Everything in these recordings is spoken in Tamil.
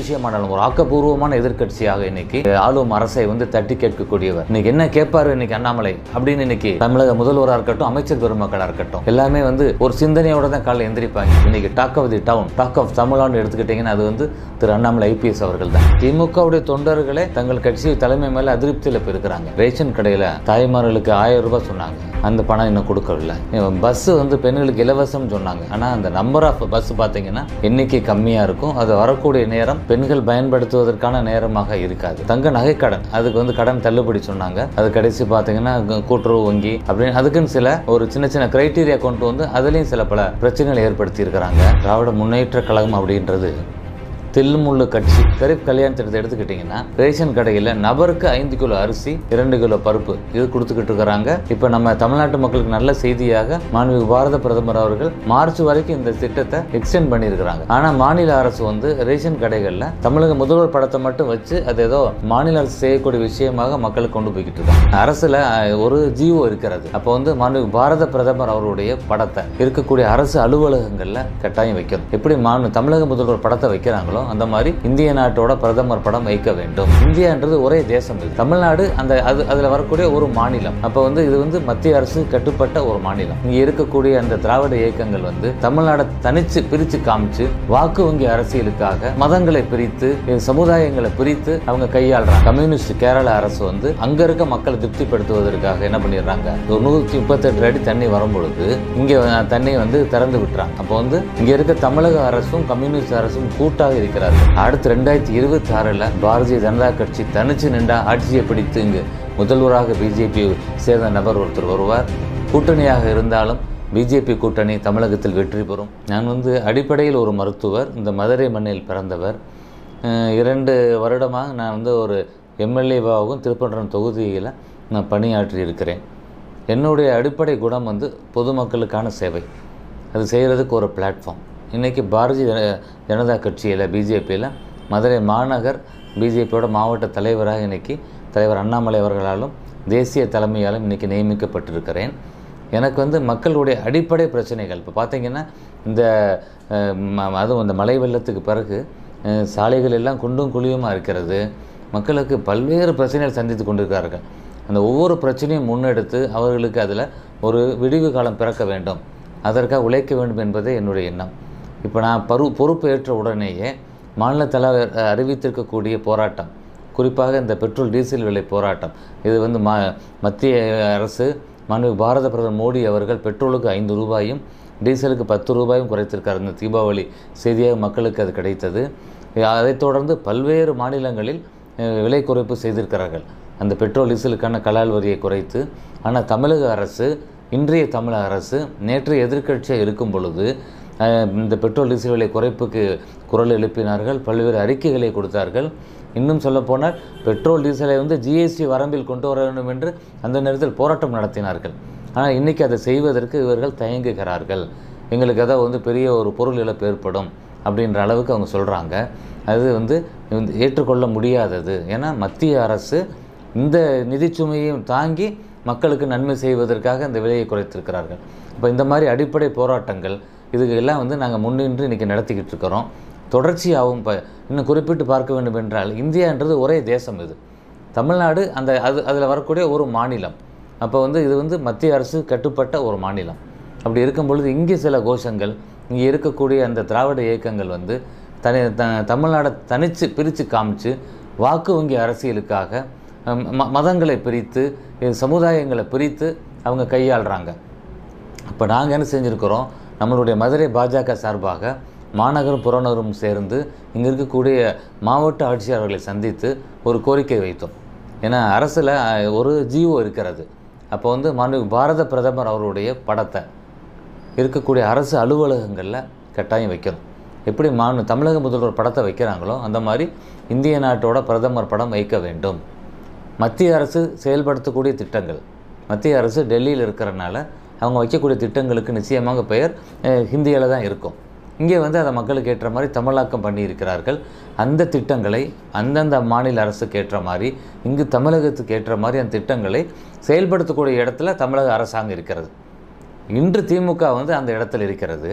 விஷயமானாலும் ஒரு ஆக்கப்பூர்வமான எதிர்க்கட்சியாக இன்னைக்கு ஆளும் அரசை வந்து தட்டி கேட்கக்கூடியவர். இன்னைக்கு என்ன கேட்பாரு இன்னைக்கு அண்ணாமலை அப்படின்னு இன்னைக்கு தமிழக முதல்வராக இருக்கட்டும், அமைச்சர் பெருமக்களாக இருக்கட்டும், எல்லாமே வந்து ஒரு சிந்தனையோட தான் காலையில் எந்திரிப்பாங்க. இன்னைக்கு talk of the down, talk of Tamil Nadu எடுத்துக்கிட்டீங்கன்னா அது வந்து திரு அண்ணாமலை IPS அவர்கள் தான். திமுகவுடைய தொண்டர்களே தங்கள் கட்சி தலைமை மேல அதிருப்தியில் இருக்கிறாங்க. ரேஷன் கடையில தாய்மார்களுக்கு 1000 ரூபாய் சொன்னாங்க, அந்த பணம் இன்னும் கொடுக்கவில்லை. பஸ் வந்து பெண்களுக்கு இலவசம் சொன்னாங்க, ஆனா அந்த நம்பர் ஆஃப் பஸ் பாத்தீங்கன்னா எண்ணிக்கை கம்மியா இருக்கும். அது வரக்கூடிய நேரம் பெண்கள் பயன்படுத்துவதற்கான நேரமாக இருக்காது. தங்க நகை கடன், அதுக்கு வந்து கடன் தள்ளுபடி சொன்னாங்க, அது கடைசி பாத்தீங்கன்னா கூட்டுறவு வங்கி அப்படின்னு அதுக்குன்னு சில ஒரு சின்ன சின்ன கிரைட்டீரியா கொண்டு வந்து அதுலயும் சில பல பிரச்சனைகள் ஏற்படுத்தி இருக்கிறாங்க. திராவிட முன்னேற்ற கழகம் அப்படின்றது தில்முள்ளு கட்சி. கரீப் கல்யாண திட்டத்தை எடுத்துக்கிட்டீங்கன்னா ரேஷன் கடையில் நபருக்கு 5 கிலோ அரிசி 2 கிலோ பருப்பு இது கொடுத்துக்கிட்டு இருக்கிறாங்க. இப்போ நம்ம தமிழ்நாட்டு மக்களுக்கு நல்ல செய்தியாக மாண்புமிகு பாரத பிரதமர் அவர்கள் மார்ச் வரைக்கும் இந்த திட்டத்தை எக்ஸ்டெண்ட் பண்ணியிருக்கிறாங்க. ஆனால் மாநில அரசு வந்து ரேஷன் கடைகளில் தமிழக முதல்வர் படத்தை மட்டும் வச்சு அது ஏதோ மாநில அரசு செய்யக்கூடிய விஷயமாக மக்களுக்கு கொண்டு போய்கிட்டு இருக்காங்க. அரசுல ஒரு ஜிஓ இருக்கிறது. அப்போ வந்து மாண்புமிகு பாரத பிரதமர் அவருடைய படத்தை இருக்கக்கூடிய அரசு அலுவலகங்கள்ல கட்டாயம் வைக்கணும். எப்படி தமிழக முதல்வர் படத்தை வைக்கிறாங்களோ அந்த மாதிரி இந்திய நாட்டோட பிரதமர் படம் வைக்க வேண்டும். இந்தியான்றது ஒரே தேசம். இது தமிழ்நாடு அதுல வரக்கூடிய ஒரு மாநிலம். அப்ப வந்து இது வந்து மத்திய அரசு கட்டுப்பட்ட ஒரு மாநிலம். இங்க இருக்கக்கூடிய அந்த திராவிட இயக்கங்கள் வந்து தமிழ்நாடு தனிச்சு பிரிச்சு காமிச்சு வாக்கு வங்கி அரசியலுக்காக மதங்களை பிரித்து சமுதாயங்களை பிரித்து அவங்க கையாளுறாங்க. கம்யூனிஸ்ட் கேரள அரசு வந்து அங்க இருக்க மக்களை திருப்திப்படுத்துவதற்காக என்ன பண்ணிடுறாங்க, 138 அடி தண்ணி வரும்பொழுது இங்க தண்ணி வந்து திறந்து விட்டுறாங்க. அப்போ வந்து இங்க இருக்க தமிழக அரசும் கம்யூனிஸ்ட் அரசும் கூட்டாக இருக்கிறார். அடுத்து 2026 பாரதிய ஜனதா கட்சி தனிச்சு நின்றா ஆட்சியை பிடித்து இங்கு முதல்வராக பிஜேபி சேர்ந்த நபர் ஒருத்தர் வருவார். கூட்டணியாக இருந்தாலும் பிஜேபி கூட்டணி தமிழகத்தில் வெற்றி பெறும். நான் வந்து அடிப்படையில் ஒரு மருத்துவர், இந்த மதுரை மண்ணில் பிறந்தவர். 2 வருடமாக நான் வந்து ஒரு எம்எல்ஏவாகவும் திருப்பரங்குன்றம் தொகுதியில் நான் பணியாற்றி இருக்கிறேன். என்னுடைய அடிப்படை குணம் வந்து பொதுமக்களுக்கான சேவை, அது செய்கிறதுக்கு ஒரு பிளாட்ஃபார்ம். இன்றைக்கி பாரதிய ஜனதா கட்சியில் பிஜேபியில் மதுரை மாநகர் பிஜேபியோட மாவட்ட தலைவராக இன்றைக்கி தலைவர் அண்ணாமலை அவர்களாலும் தேசிய தலைமையாலும் இன்றைக்கி நியமிக்கப்பட்டிருக்கிறேன். எனக்கு வந்து மக்களுடைய அடிப்படை பிரச்சனைகள் இப்போ பார்த்திங்கன்னா அதுவும் இந்த மழை வெள்ளத்துக்கு பிறகு சாலைகள் எல்லாம் குண்டும் குழியுமாக இருக்கிறது. மக்களுக்கு பல்வேறு பிரச்சனைகள் சந்தித்து கொண்டிருக்கிறார்கள். அந்த ஒவ்வொரு பிரச்சனையும் முன்னெடுத்து அவர்களுக்கு அதில் ஒரு விடிவு காலம் பிறக்க வேண்டும், அதற்காக உழைக்க வேண்டும் என்பதே என்னுடைய எண்ணம். இப்போ நான் பொறுப்பு ஏற்ற உடனேயே மாநில தலைவர் அறிவித்திருக்கக்கூடிய போராட்டம், குறிப்பாக இந்த பெட்ரோல் டீசல் விலை போராட்டம், இது வந்து மத்திய அரசு மாண்புமிகு பாரத பிரதமர் மோடி அவர்கள் பெட்ரோலுக்கு 5 ரூபாயும் டீசலுக்கு 10 ரூபாயும் குறைத்திருக்கார். இந்த தீபாவளி செய்தியாக மக்களுக்கு அது கிடைத்தது. அதைத் தொடர்ந்து பல்வேறு மாநிலங்களில் விலை குறைப்பு செய்திருக்கிறார்கள், அந்த பெட்ரோல் டீசலுக்கான கலால் வரியை குறைத்து. ஆனால் தமிழக அரசு, இன்றைய தமிழக அரசு நேற்று எதிர்க்கட்சியாக இருக்கும் பொழுது இந்த பெட்ரோல் டீசல் விலை குறைப்புக்கு குரல் எழுப்பினார்கள், பல்வேறு அறிக்கைகளை கொடுத்தார்கள். இன்னும் சொல்லப்போனால் பெட்ரோல் டீசலை வந்து ஜிஎஸ்டி வரம்பில் கொண்டு வர வேண்டும் என்று அந்த நேரத்தில் போராட்டம் நடத்தினார்கள். ஆனால் இன்றைக்கி அதை செய்வதற்கு இவர்கள் தயங்குகிறார்கள். எங்களுக்கு அதாவது வந்து பெரிய ஒரு பொருள் இழப்பு ஏற்படும் அப்படின்ற அளவுக்கு அவங்க சொல்கிறாங்க. அது வந்து ஏற்றுக்கொள்ள முடியாதது. ஏன்னா மத்திய அரசு இந்த நிதிச்சுமையையும் தாங்கி மக்களுக்கு நன்மை செய்வதற்காக இந்த விலையை குறைத்திருக்கிறார்கள். இப்போ இந்த மாதிரி அடிப்படை போராட்டங்கள் இதுக்கு எல்லாம் வந்து நாங்கள் முன்னின்று இன்றைக்கி நடத்திக்கிட்டு இருக்கிறோம். தொடர்ச்சியாகவும் இப்போ இன்னும் குறிப்பிட்டு பார்க்க வேண்டும் என்றால் இந்தியான்றது ஒரே தேசம். இது தமிழ்நாடு அதில் வரக்கூடிய ஒரு மாநிலம். அப்போ வந்து இது வந்து மத்திய அரசு கட்டுப்பட்ட ஒரு மாநிலம். அப்படி இருக்கும் பொழுது இங்கே சில கோஷங்கள், இங்கே இருக்கக்கூடிய அந்த திராவிட இயக்கங்கள் வந்து தமிழ்நாடை தனித்து பிரித்து காமிச்சு வாக்கு வங்கி அரசியலுக்காக மதங்களை பிரித்து சமுதாயங்களை பிரித்து அவங்க கையாளுறாங்க. அப்போ நாங்கள் என்ன செஞ்சுருக்கிறோம், நம்மளுடைய மதுரை பாஜக சார்பாக மாநகரும் புறநகரும் சேர்ந்து இங்கே இருக்கக்கூடிய மாவட்ட ஆட்சியாளர்களை சந்தித்து ஒரு கோரிக்கை வைத்தோம். ஏன்னா அரசில் ஒரு ஜிஓ இருக்கிறது. அப்போ வந்து மாண்புமிகு பாரத பிரதமர் அவருடைய படத்தை இருக்கக்கூடிய அரசு அலுவலகங்களில் கட்டாயம் வைக்கணும். எப்படி தமிழக முதல்வர் படத்தை வைக்கிறாங்களோ அந்த மாதிரி இந்திய நாட்டோட பிரதமர் படம் வைக்க வேண்டும். மத்திய அரசு செயல்படுத்தக்கூடிய திட்டங்கள், மத்திய அரசு டெல்லியில் இருக்கிறனால அவங்க வைக்கக்கூடிய திட்டங்களுக்கு நிச்சயமாக பெயர் ஹிந்தியில் தான் இருக்கும். இங்கே வந்து அதை மக்களுக்கு ஏற்ற மாதிரி தமிழாக்கம் பண்ணியிருக்கிறார்கள். அந்த திட்டங்களை அந்தந்த மாநில அரசுக்கு ஏற்ற மாதிரி, இங்கு தமிழகத்துக்கு ஏற்ற மாதிரி அந்த திட்டங்களை செயல்படுத்தக்கூடிய இடத்துல தமிழக அரசாங்கம் இருக்கிறது. இன்று திமுக வந்து அந்த இடத்துல இருக்கிறது.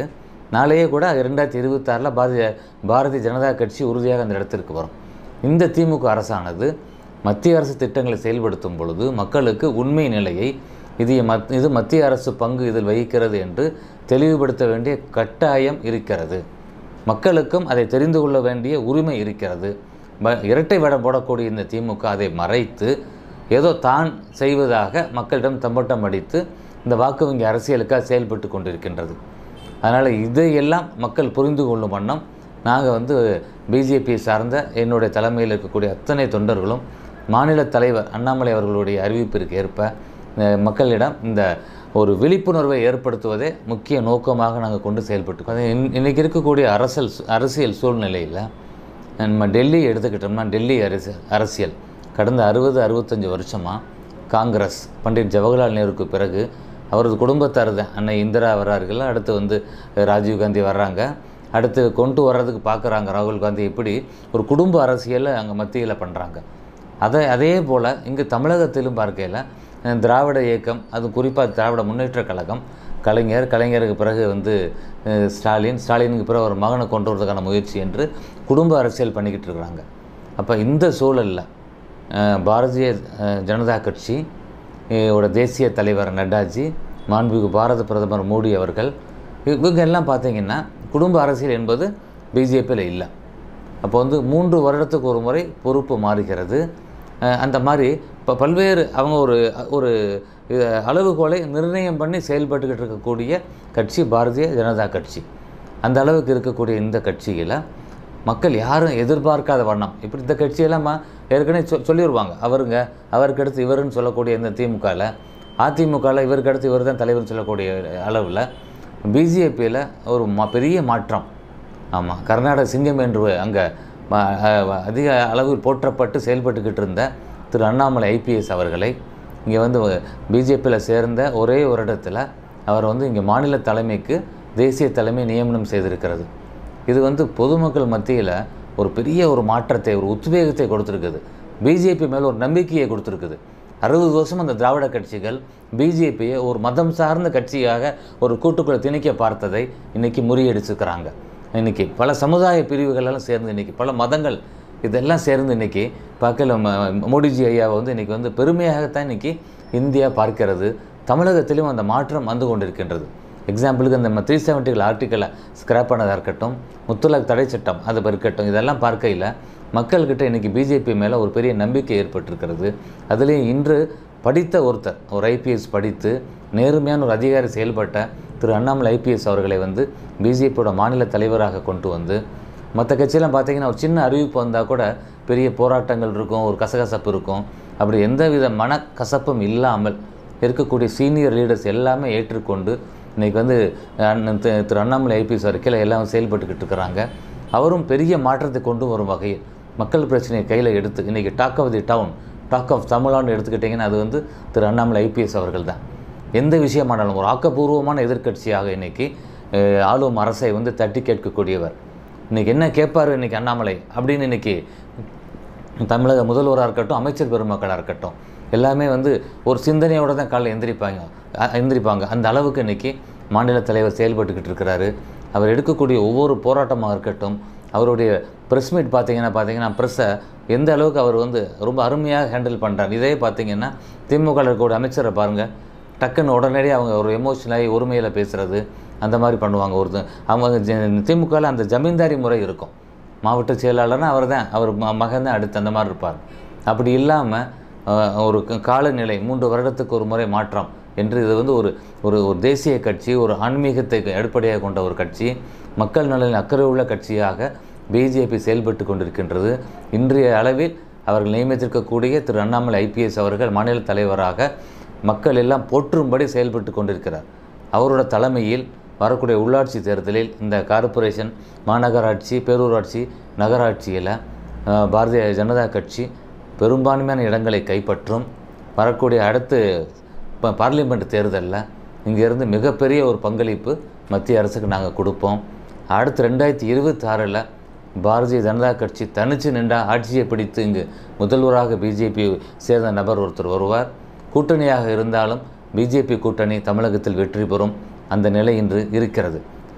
நாளையே கூட 2026 பாரதிய ஜனதா கட்சி உறுதியாக அந்த இடத்திற்கு வரும். இந்த திமுக அரசானது மத்திய அரசு திட்டங்களை செயல்படுத்தும் பொழுது மக்களுக்கு உண்மை நிலையை இது மத்திய அரசு பங்கு இதில் வகிக்கிறது என்று தெளிவுபடுத்த வேண்டிய கட்டாயம் இருக்கிறது. மக்களுக்கும் அதை தெரிந்து கொள்ள வேண்டிய உரிமை இருக்கிறது. இரட்டை வேடம் போடக்கூடிய இந்த திமுக அதை மறைத்து ஏதோ தான் செய்வதாக மக்களிடம் தம்பட்டம் அடித்து இந்த வாக்கு வங்கி அரசியலுக்காக செயல்பட்டு கொண்டிருக்கின்றது. அதனால் இதையெல்லாம் மக்கள் புரிந்து கொள்ளும் வண்ணம் நாங்கள் பிஜேபி சார்ந்த என்னுடைய தலைமையில் இருக்கக்கூடிய அத்தனை தொண்டர்களும் மாநில தலைவர் அண்ணாமலை அவர்களுடைய அறிவிப்பிற்கு ஏற்ப மக்களிடம் இந்த ஒரு விழிப்புணர்வை ஏற்படுத்துவதே முக்கிய நோக்கமாக நாங்கள் கொண்டு செயல்பட்டு இன்றைக்கி இருக்கக்கூடிய அரசியல் சூழ்நிலையில் நம்ம டெல்லி எடுத்துக்கிட்டோம்னா டெல்லி அரசியல் கடந்த 60-65 வருஷமாக காங்கிரஸ் பண்டிட் ஜவஹர்லால் நேருக்கு பிறகு அவரது குடும்பத்தார் தான் அன்னை இந்திரா வர்றார்கள், அடுத்து ராஜீவ்காந்தி வர்றாங்க, அடுத்து கொண்டு வர்றதுக்கு பார்க்குறாங்க ராகுல் காந்தி. இப்படி ஒரு குடும்ப அரசியலை அங்கே மத்தியில் பண்ணுறாங்க. அதே போல் இங்கே தமிழகத்திலும் பார்க்கையில் திராவிட இயக்கம், அது குறிப்பாக திராவிட முன்னேற்ற கழகம், கலைஞருக்கு பிறகு ஸ்டாலினுக்கு பிறகு ஒரு மகனை கொண்டு வரதுக்கான முயற்சி என்று குடும்ப அரசியல் பண்ணிக்கிட்டு இருக்கிறாங்க. அப்போ இந்த சூழலில் பாரதிய ஜனதா கட்சி தேசிய தலைவர் நட்டாஜி, மாண்புமிகு பாரத பிரதமர் மோடி அவர்கள், இவங்க எல்லாம் பார்த்திங்கன்னா குடும்ப அரசியல் என்பது பிஜேபியில் இல்லை. அப்போ 3 வருடத்துக்கு ஒரு முறை பொறுப்பு மாறுகிறது. அந்த மாதிரி இப்போ பல்வேறு அவங்க ஒரு அளவுகோலை நிர்ணயம் பண்ணி செயல்பட்டுக்கிட்டு இருக்கக்கூடிய கட்சி பாரதிய ஜனதா கட்சி. அந்த அளவுக்கு இருக்கக்கூடிய இந்த கட்சியில் மக்கள் யாரும் எதிர்பார்க்காத வண்ணம் இப்படி இந்த கட்சியெல்லாம் ஏற்கனவே சொல்லிடுவாங்க, அவருக்கு அடுத்து இவருன்னு சொல்லக்கூடிய இந்த திமுகவில், அதிமுகவில் இவருக்கு அடுத்து இவர் தான் தலைவர்னு சொல்லக்கூடிய அளவில் பிஜேபியில் ஒரு பெரிய மாற்றம். ஆமாம், கர்நாடக சிங்கம் என்று அங்கே அதிக அளவில் போற்றப்பட்டு செயல்பட்டுக்கிட்டு இருந்த திரு அண்ணாமலை IPS அவர்களை இங்கே பிஜேபியில் சேர்ந்த ஒரே ஒரு இடத்துல அவர் இங்கே மாநில தலைமைக்கு தேசிய தலைமை நியமனம் செய்திருக்கிறது. இது பொதுமக்கள் மத்தியில் ஒரு பெரிய ஒரு மாற்றத்தை, ஒரு உத்வேகத்தை கொடுத்துருக்குது. பிஜேபி மேலே ஒரு நம்பிக்கையை கொடுத்துருக்குது. 60 வருஷம் அந்த திராவிட கட்சிகள் பிஜேபியை ஒரு மதம் சார்ந்த கட்சியாக ஒரு கூட்டுக்குள்ளே திணிக்க பார்த்ததை இன்றைக்கி முறியடிச்சுக்கிறாங்க. இன்றைக்கி பல சமுதாய பிரிவுகளெல்லாம் சேர்ந்து இன்றைக்கி பல மதங்கள் இதெல்லாம் சேர்ந்து இன்றைக்கி பார்க்கல மோடிஜி ஐயாவை இன்றைக்கி பெருமையாகத்தான் இன்றைக்கி இந்தியா பார்க்கிறது. தமிழகத்திலும் அந்த மாற்றம் வந்து கொண்டிருக்கின்றது. எக்ஸாம்பிளுக்கு அந்த 370 ஆர்டிக்கலை ஸ்கிராப் பண்ணதாக இருக்கட்டும், முத்தலாக் தடை சட்டம் அது இருக்கட்டும், இதெல்லாம் பார்க்கையில் மக்கள்கிட்ட இன்றைக்கி பிஜேபி மேலே ஒரு பெரிய நம்பிக்கை ஏற்பட்டிருக்கிறது. அதுலேயும் இன்று படித்த ஒரு IPS படித்து நேர்மையான ஒரு அதிகாரி செயல்பட்ட திரு அண்ணாமலை IPS அவர்களை பிஜேபியோட மாநில தலைவராக கொண்டு மற்ற கட்சியெல்லாம் பார்த்திங்கன்னா ஒரு சின்ன அறிவிப்பு வந்தால் கூட பெரிய போராட்டங்கள் இருக்கும், ஒரு கசகசப்பு இருக்கும். அப்படி எந்தவித மனக்கசப்பும் இல்லாமல் இருக்கக்கூடிய சீனியர் லீடர்ஸ் எல்லாமே ஏற்றுக்கொண்டு இன்றைக்கி திரு அண்ணாமலை IPS வரைக்கும் எல்லாம் செயல்பட்டுக்கிட்டு இருக்கிறாங்க. அவரும் பெரிய மாற்றத்தை கொண்டு வரும் வகையில் மக்கள் பிரச்சனையை கையில் எடுத்து இன்றைக்கி talk of the down, talk of Tamil Nadu எடுத்துக்கிட்டிங்கன்னா அது திரு அண்ணாமலை IPS அவர்கள் தான். எந்த விஷயமானாலும் ஒரு ஆக்கப்பூர்வமான எதிர்க்கட்சியாக இன்றைக்கி ஆளும் அரசை தட்டி கேட்கக்கூடியவர். இன்றைக்கி என்ன கேட்பார் இன்றைக்கி அண்ணாமலை அப்படின்னு இன்றைக்கி தமிழக முதல்வராக இருக்கட்டும், அமைச்சர் பெருமக்களாக இருக்கட்டும், எல்லாமே ஒரு சிந்தனையோடு தான் காலையில் எந்திரிப்பாங்க. அந்த அளவுக்கு இன்றைக்கி மாநில தலைவர் செயல்பட்டுக்கிட்டு இருக்கிறாரு. அவர் எடுக்கக்கூடிய ஒவ்வொரு போராட்டமாக இருக்கட்டும், அவருடைய ப்ரெஸ் மீட் பார்த்திங்கன்னா ப்ரெஸ்ஸை எந்த அளவுக்கு அவர் ரொம்ப அருமையாக ஹேண்டில் பண்ணுறார். இதே பார்த்திங்கன்னா திமுக இருக்கக்கூடிய அமைச்சரை பாருங்கள், டக்குன்னு உடனடியாக அவங்க ஒரு எமோஷனலாகி ஒருமையில் பேசுகிறது அந்த மாதிரி பண்ணுவாங்க. அவங்க திமுகவில் அந்த ஜமீன்தாரி முறை இருக்கும். மாவட்ட செயலாளர்னா அவர் மகன் தான் அடுத்து அந்த மாதிரி இருப்பார். அப்படி இல்லாமல் ஒரு காலநிலை 3 வருடத்துக்கு ஒரு முறை மாற்றம் என்று இது ஒரு தேசிய கட்சி, ஒரு ஆன்மீகத்தை அடிப்படையாக கொண்ட ஒரு கட்சி, மக்கள் நலனில் அக்கறை உள்ள கட்சியாக பிஜேபி செயல்பட்டு கொண்டிருக்கின்றது. இன்றைய அளவில் அவர்கள் நியமித்திருக்கக்கூடிய திரு அண்ணாமலை IPS அவர்கள் மாநில தலைவராக மக்கள் எல்லாம் போற்றும்படி செயல்பட்டு கொண்டிருக்கிறார். அவரோட தலைமையில் வரக்கூடிய உள்ளாட்சி தேர்தலில் இந்த கார்ப்பரேஷன், மாநகராட்சி, பேரூராட்சி, நகராட்சியில் பாரதிய ஜனதா கட்சி பெரும்பான்மையான இடங்களை கைப்பற்றும். வரக்கூடிய அடுத்து பார்லிமெண்ட் தேர்தலில் இங்கேருந்து மிகப்பெரிய ஒரு பங்களிப்பு மத்திய அரசுக்கு நாங்கள் கொடுப்போம். அடுத்து 2026 பாரதிய ஜனதா கட்சி தனித்து நின்றா ஆட்சியை பிடித்து இங்கு முதல்வராக பிஜேபி சேர்ந்த நபர் ஒருத்தர் வருவார். கூட்டணியாக இருந்தாலும் பிஜேபி கூட்டணி தமிழகத்தில் வெற்றி பெறும் அந்த நிலை இன்று இருக்கிறது.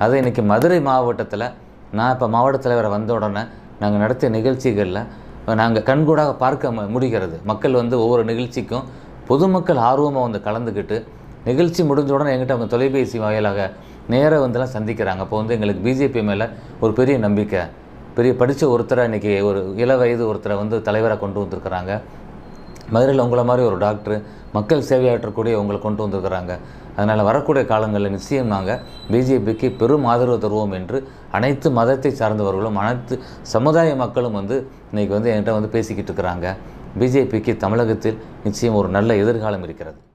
அதை இன்றைக்கி மதுரை மாவட்டத்தில் நான் இப்போ மாவட்ட தலைவரை வந்த உடனே நாங்கள் நடத்திய நிகழ்ச்சிகளில் நாங்கள் கண்கூடாக பார்க்க முடிகிறது. மக்கள் வந்து ஒவ்வொரு நிகழ்ச்சிக்கும் பொதுமக்கள் ஆர்வமாக வந்து கலந்துக்கிட்டு நிகழ்ச்சி முடிஞ்ச உடனே எங்கிட்ட அவங்க தொலைபேசி வாயிலாக நேராக வந்துலாம் சந்திக்கிறாங்க. அப்போ வந்து எங்களுக்கு பிஜேபி மேலே ஒரு பெரிய நம்பிக்கை, பெரிய படித்த ஒருத்தரை இன்றைக்கி ஒரு வயது ஒருத்தரை வந்து தலைவராக கொண்டு வந்திருக்கிறாங்க. மதுரையில் உங்களை மாதிரி ஒரு டாக்டர் மக்கள் சேவையாற்றக்கூடிய உங்களை கொண்டு வந்திருக்கிறாங்க. அதனால் வரக்கூடிய காலங்களில் நிச்சயம் நாங்கள் பிஜேபிக்கு பெரும் ஆதரவு தருவோம் என்று அனைத்து மதத்தை சார்ந்தவர்களும் அனைத்து சமுதாய மக்களும் வந்து இன்றைக்கி வந்து என்கிட்ட வந்து பேசிக்கிட்டு இருக்கிறாங்க. பிஜேபிக்கு தமிழகத்தில் நிச்சயம் ஒரு நல்ல எதிர்காலம் இருக்கிறது.